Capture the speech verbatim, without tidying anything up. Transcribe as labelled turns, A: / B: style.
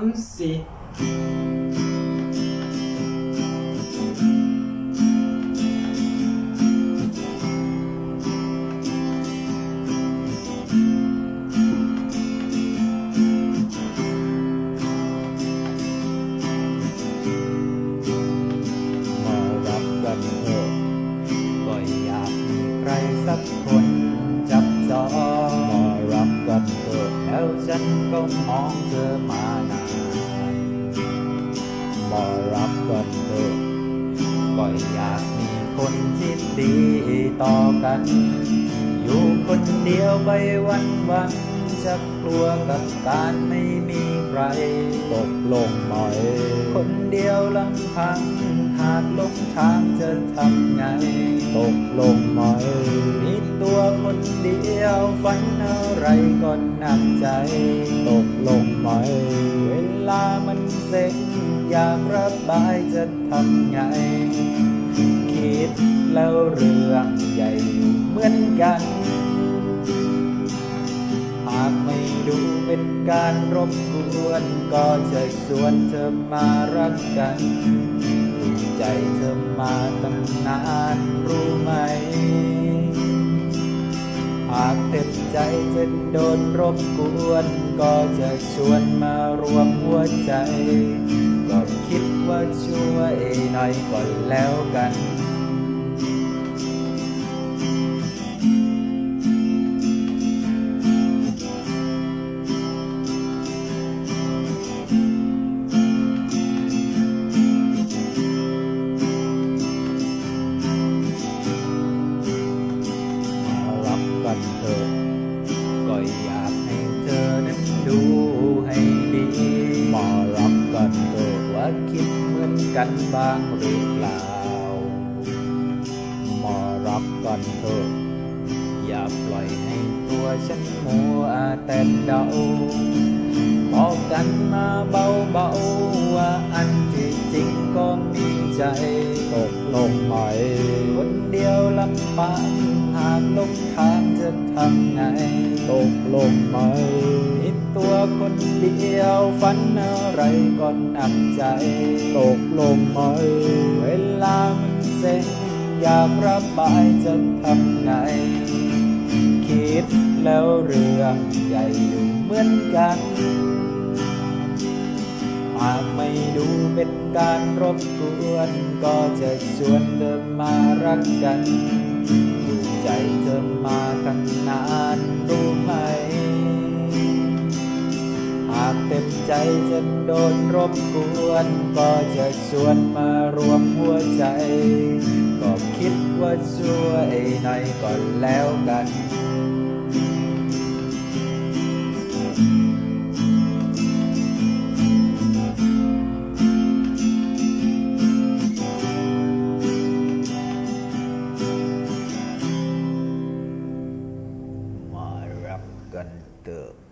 A: สิ
B: สักคนจับจองมารักกันเถอะแล้วฉันก็มองเธอมานานมารักกันเถอะก็อยากมีคนที่ดีต่อกันอยู่คนเดียวไปวันวันจะกลัวกับการไม่มีใครตกลงไหมคนเดียวลำพังหากลงทางจะทำไงตกลงไหมมีตัวคนเดียวฝันอะไรก็หนักใจตกลงไหมเวลามันเซ็งอยากระบายจะทำไงคิดแล้วเรื่องใหญ่เหมือนกันหากไม่ดูเป็นการรบกวนก็จะชวนเธอมารักกันดูใจเธอมาตั้งนานรู้ไหมหากเต็มใจจะโดนรบกวนก็จะชวนมารวมหัวใจก็คิดว่าช่วยหน่อยก็แล้วกันกันเถอะก็อยากให้เธอนั้นดูให้ดีมารักกันเถอะว่าคิดเหมือนกันบ้างหรือเปล่ามารักกันเถอะอย่าปล่อยให้ตัวฉันมัวแต่เดาบอกกันมาเบาๆว่าอันที่จริงก็มีใจตกลงไหมคนเดียวลำบากหากลงทางจะทำไงตกลงไหมมีตัวคนเดียวฝันอะไรก็หนักใจตกลงไหมเวลามันเซ็งอยากระบายจะทำไงคิดแล้วเรื่องใหญ่อยู่เหมือนกันหากไม่ดูเป็นการรบกวนก็จะชวนเธอมารักกันดูใจเธอมาตั้งนานรู้ไหมหากเต็มใจจะโดนรบกวนก็จะชวนมารวมหัวใจก็คิดว่าช่วยหน่อยก็แล้วกันกันเถอะ